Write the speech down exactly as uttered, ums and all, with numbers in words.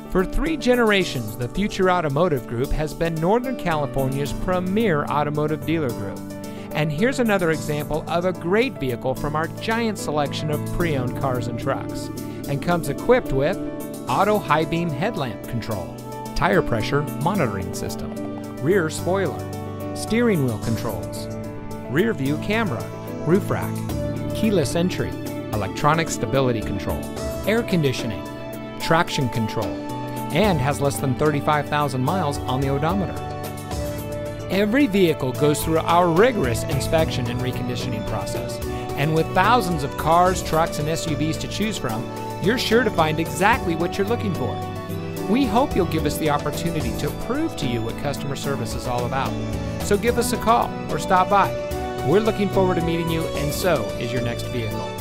For three generations, the Future Automotive Group has been Northern California's premier automotive dealer group. And here's another example of a great vehicle from our giant selection of pre-owned cars and trucks, and comes equipped with auto high beam headlamp control, tire pressure monitoring system, rear spoiler, steering wheel controls, rear view camera, roof rack, keyless entry, electronic stability control, air conditioning, traction control, and has less than thirty-five thousand miles on the odometer. Every vehicle goes through our rigorous inspection and reconditioning process, and with thousands of cars, trucks, and S U Vs to choose from, you're sure to find exactly what you're looking for. We hope you'll give us the opportunity to prove to you what customer service is all about. So give us a call or stop by. We're looking forward to meeting you, and so is your next vehicle.